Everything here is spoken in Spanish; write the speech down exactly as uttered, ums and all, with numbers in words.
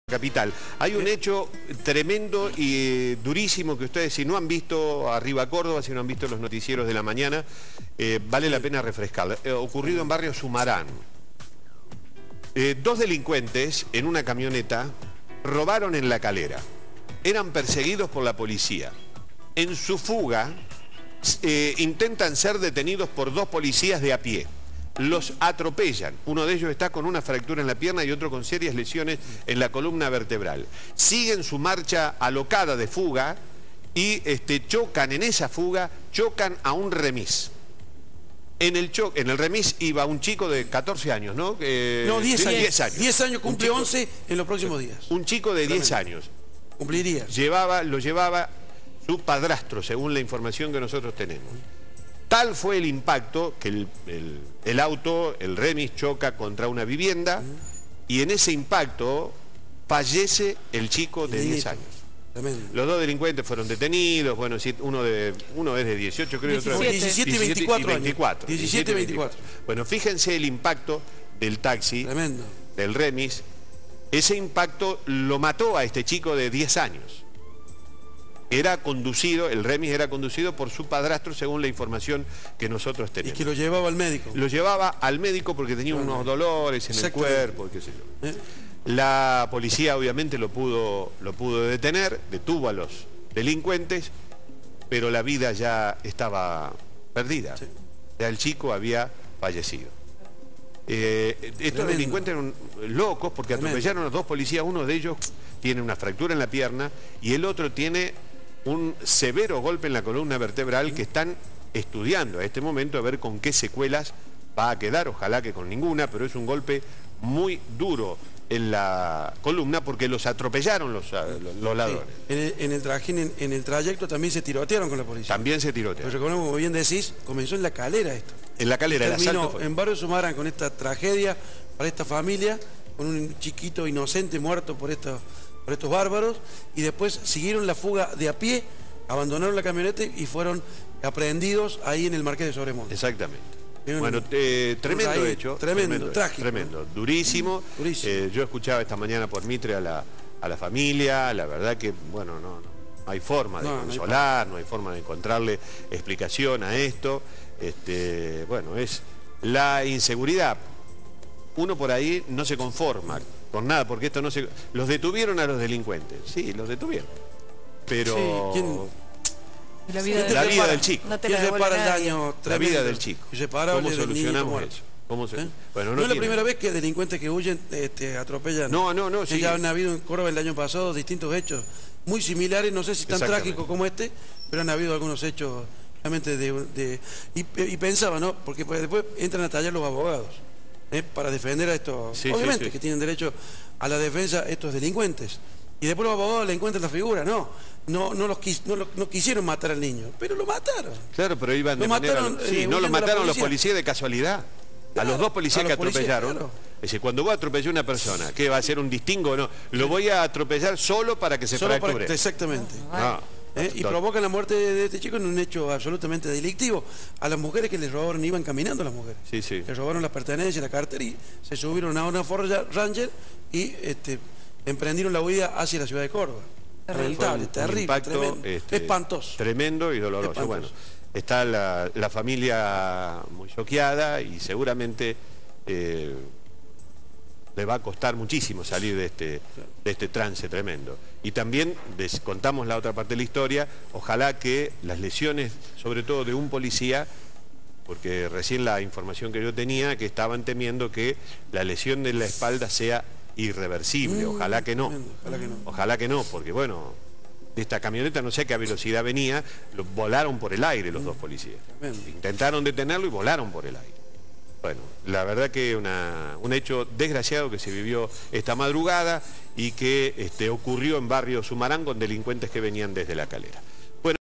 Capital. Hay un hecho tremendo y durísimo que ustedes, si no han visto Arriba Córdoba, si no han visto los noticieros de la mañana, eh, vale la pena refrescarlo. Eh, ocurrido en barrio Sumarán. Eh, dos delincuentes en una camioneta robaron en La Calera. Eran perseguidos por la policía. En su fuga eh, intentan ser detenidos por dos policías de a pie. Los atropellan. Uno de ellos está con una fractura en la pierna y otro con serias lesiones en la columna vertebral. Siguen su marcha alocada de fuga y este, chocan en esa fuga, chocan a un remis. En el, cho en el remis iba un chico de catorce años, ¿no? Eh, no, diez años. diez años. diez años, cumple chico, once en los próximos días. Un chico de diez años. Cumpliría. Llevaba, lo llevaba su padrastro, según la información que nosotros tenemos. Tal fue el impacto que el, el, el auto, el remis, choca contra una vivienda y en ese impacto fallece el chico de diez años. Tremendo. Los dos delincuentes fueron detenidos, bueno, uno, de, uno es de dieciocho, creo, y otro de diecisiete y veinticuatro años. diecisiete y veinticuatro. Bueno, fíjense el impacto del taxi, Tremendo. del remis. Ese impacto lo mató a este chico de diez años. Era conducido, el remis era conducido por su padrastro según la información que nosotros tenemos. Y que lo llevaba al médico. Lo llevaba al médico porque tenía bueno, unos dolores en el cuerpo, qué sé yo. ¿Eh? La policía obviamente lo pudo, lo pudo detener, detuvo a los delincuentes, pero la vida ya estaba perdida. Sí. Ya el chico había fallecido. Eh, estos Tremendo. delincuentes eran locos porque Tremendo. atropellaron a los dos policías, uno de ellos tiene una fractura en la pierna y el otro tiene un severo golpe en la columna vertebral que están estudiando a este momento a ver con qué secuelas va a quedar, ojalá que con ninguna, pero es un golpe muy duro en la columna porque los atropellaron los, los ladrones. Sí. En, el, en, el trajín, en, en el trayecto también se tirotearon con la policía. También se tirotearon. Pero como bien decís, comenzó en La Calera esto. En La Calera, el asalto fue. En barrio Sumarán con esta tragedia para esta familia, con un chiquito inocente muerto por estos, por estos bárbaros, y después siguieron la fuga de a pie, abandonaron la camioneta y fueron aprehendidos ahí en el Marqués de Sobremonte. Exactamente. Bueno, eh, tremendo ahí, hecho. Tremendo, tremendo, trágico. Tremendo, durísimo. durísimo. Eh, yo escuchaba esta mañana por Mitre a la, a la familia, la verdad que, bueno, no, no hay forma de no, consolar, no hay, no hay forma de encontrarle explicación a esto. Este, bueno, es la inseguridad. Uno por ahí no se conforma con nada, porque esto no se... Los detuvieron a los delincuentes, sí, los detuvieron. Pero... Sí, ¿quién... La vida, del, la vida del chico. No te la repara el daño La vida del chico. ¿Cómo solucionamos eso? ¿Cómo se... ¿Eh? Bueno, no, no es tiene... la primera vez que delincuentes que huyen este, atropellan. No, no, no. Sí. Ya han habido en Córdoba el año pasado distintos hechos muy similares, no sé si tan trágicos como este, pero han habido algunos hechos realmente de... de y, y pensaba, ¿no? Porque después entran a tallar los abogados ¿eh? para defender a estos... Sí, obviamente sí, sí. que tienen derecho a la defensa estos delincuentes. Y después los abogados le encuentran la figura, no, no, no, los quis, no, lo, no quisieron matar al niño, pero lo mataron. Claro, pero iban de lo manera... Mataron, sí, eh, no lo mataron los policías de casualidad. Claro, a los dos policías que atropellaron. Policías, claro. Es decir, cuando vos atropellás a una persona, ¿qué va a ser un distingo o no? Lo voy a atropellar solo para que se solo fracture. Para, exactamente. Ah, ¿Eh? Y provocan la muerte de este chico en un hecho absolutamente delictivo. A las mujeres que les robaron, iban caminando las mujeres. Sí, sí. Les robaron las pertenencias, la cartera y se subieron a una Ford Ranger y... este emprendieron la huida hacia la ciudad de Córdoba. Lamentable, terrible, impacto, tremendo, este, espantoso. Tremendo y doloroso. Espantoso. Bueno, está la, la familia muy choqueada y seguramente eh, le va a costar muchísimo salir de este, de este trance tremendo. Y también les contamos la otra parte de la historia, ojalá que las lesiones, sobre todo de un policía, porque recién la información que yo tenía, que estaban temiendo que la lesión de la espalda sea irreversible, mm, ojalá que no. Ojalá que no. Ojalá que no, porque bueno, de esta camioneta no sé a qué velocidad venía, lo, volaron por el aire los mm. dos policías. Tremendo. Intentaron detenerlo y volaron por el aire. Bueno, la verdad que una, un hecho desgraciado que se vivió esta madrugada y que este, ocurrió en barrio Sumarán con delincuentes que venían desde La Calera.